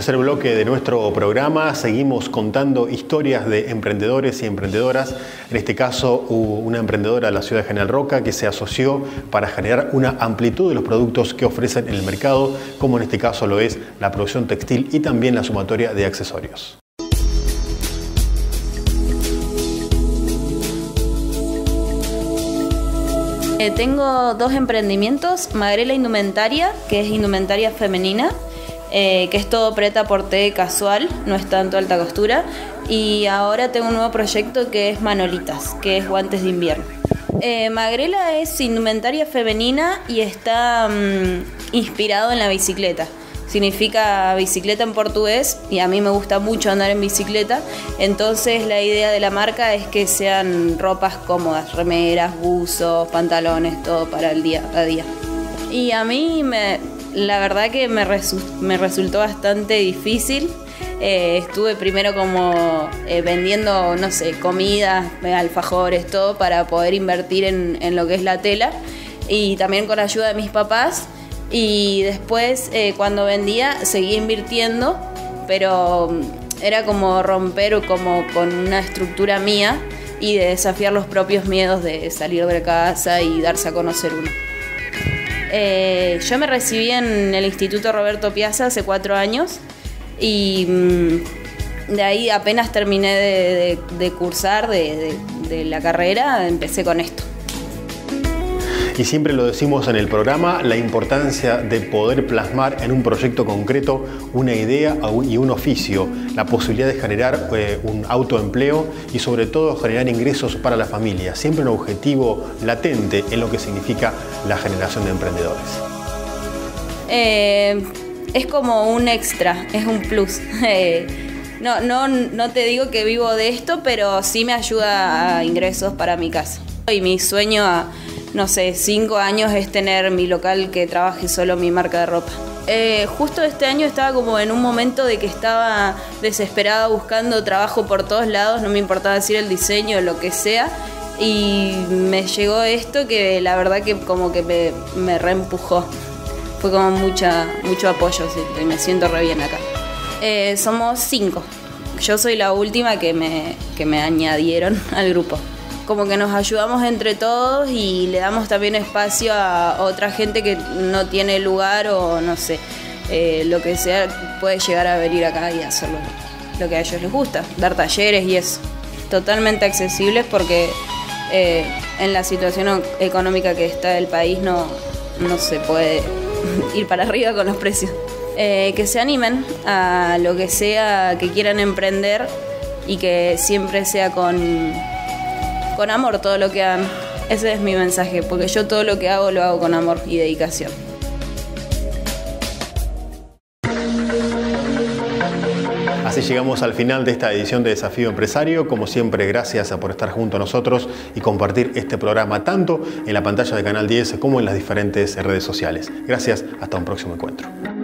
tercer bloque de nuestro programa seguimos contando historias de emprendedores y emprendedoras. En este caso, una emprendedora de la ciudad de General Roca que se asoció para generar una amplitud de los productos que ofrecen en el mercado, como en este caso lo es la producción textil y también la sumatoria de accesorios. Tengo dos emprendimientos: Magrela Indumentaria, que es indumentaria femenina, que es todo prêt-à-porter casual, no es tanto alta costura. Y ahora tengo un nuevo proyecto que es Manolitas, que es guantes de invierno. Magrela es indumentaria femenina y está inspirado en la bicicleta. Significa bicicleta en portugués y a mí me gusta mucho andar en bicicleta. Entonces la idea de la marca es que sean ropas cómodas, remeras, buzos, pantalones, todo para el día a día. Y a mí la verdad que me resultó bastante difícil. Estuve primero como vendiendo, no sé, comidas, alfajores, todo para poder invertir en lo que es la tela, y también con ayuda de mis papás. Y después cuando vendía seguía invirtiendo, pero era como romper como con una estructura mía y de desafiar los propios miedos de salir de casa y darse a conocer uno. Yo me recibí en el Instituto Roberto Piazza hace 4 años y de ahí apenas terminé de cursar de la carrera, empecé con esto. Y siempre lo decimos en el programa, la importancia de poder plasmar en un proyecto concreto una idea y un oficio, la posibilidad de generar un autoempleo y sobre todo generar ingresos para la familia, siempre un objetivo latente en lo que significa la generación de emprendedores. Es como un extra, es un plus. No te digo que vivo de esto, pero sí me ayuda a ingresos para mi casa. Y mi sueño a, no sé, 5 años es tener mi local que trabaje solo mi marca de ropa. Justo este año estaba como en un momento de que estaba desesperada buscando trabajo por todos lados, no me importaba decir el diseño o lo que sea, y me llegó esto que la verdad que como que me reempujó. Fue como mucho apoyo, sí, y me siento re bien acá. Somos 5. Yo soy la última que me añadieron al grupo. Como que nos ayudamos entre todos y le damos también espacio a otra gente que no tiene lugar o no sé, lo que sea, puede llegar a venir acá y hacer lo que a ellos les gusta, dar talleres y eso. Totalmente accesibles porque en la situación económica que está el país no se puede ir para arriba con los precios. Que se animen a lo que sea que quieran emprender y que siempre sea con amor todo lo que hagan. Ese es mi mensaje, porque yo todo lo que hago lo hago con amor y dedicación. Así llegamos al final de esta edición de Desafío Empresario. Como siempre, gracias por estar junto a nosotros y compartir este programa tanto en la pantalla de Canal 10 como en las diferentes redes sociales. Gracias, hasta un próximo encuentro.